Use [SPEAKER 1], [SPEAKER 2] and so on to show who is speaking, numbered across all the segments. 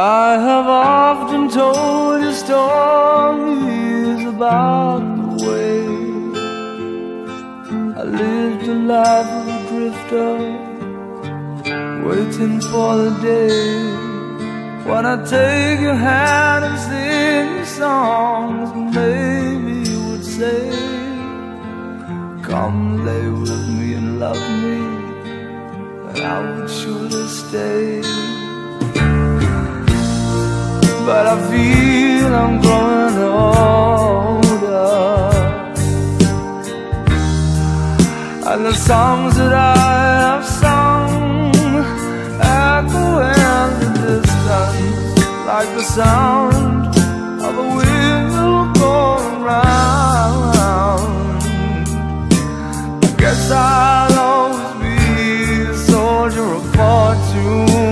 [SPEAKER 1] I have often told you stories about the way I lived a life of a drifter, waiting for the day when I take your hand and sing you songs. Maybe you would say, come lay with me and love me, and I would surely stay. But I feel I'm growing older, and the songs that I have sung echo in the distance like the sound of a wheel going round. I guess I'll always be a soldier of fortune.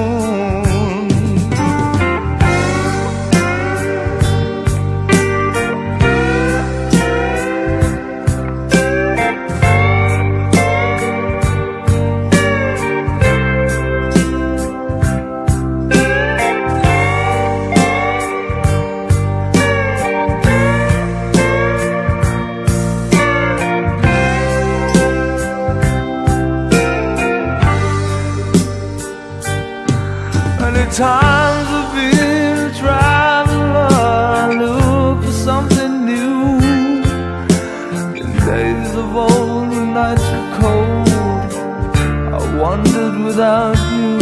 [SPEAKER 1] Many times I've been a traveler, I look for something new. In days of old, when nights were cold, I wandered without you.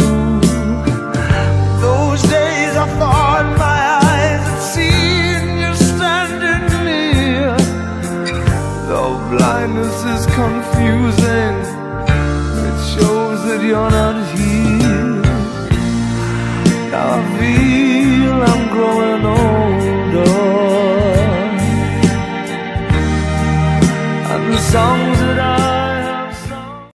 [SPEAKER 1] Those days I thought my eyes had seen you standing near. Though blindness is confusing, it shows that you're not